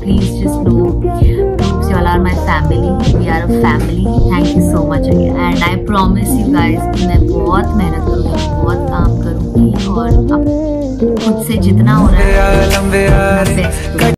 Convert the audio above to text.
Please just know you all are my family, we are a family. Thank you so much again and I promise you guys कि मैं बहुत मेहनत करूँगी, बहुत काम करूँगी और अब खुद से जितना हो रहा है उतना बेस्ट